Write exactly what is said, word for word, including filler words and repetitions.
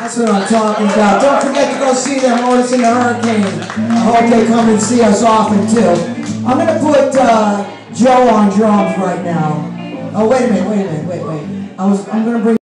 That's what I'm talking about. Don't forget to go see them, Otis and the Hurricane. I hope they come and see us often too. I'm gonna put uh, Joe on drums right now. Oh wait a minute, wait a minute, wait, wait. I was, I'm gonna bring.